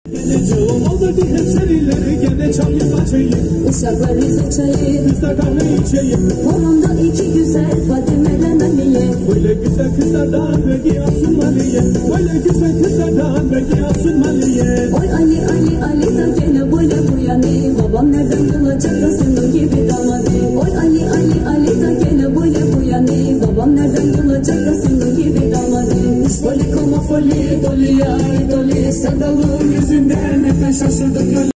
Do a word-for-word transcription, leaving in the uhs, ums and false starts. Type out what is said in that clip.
Geleceğim alırdı hemşerileri gene çayı kaçayım. Uşaklar bize çayı, Kızlar kahve içeyim. Horonda iki güzel Fatime'den Aliye. Böyle güzel kızlardan belki Asumaliye. Böyle güzel kızlardan belki Asumaliye. Oy Ali Ali Ali da gene böyle bu yani. Babam nereden bulacak da senin gibi damadı. Oy Ali Ali Ali da gene böyle bu yani. Babam nereden bulacak da senin gibi damadı. Foli koma foli doli ay doli. Sandalın yüzünden hep şaşırdık.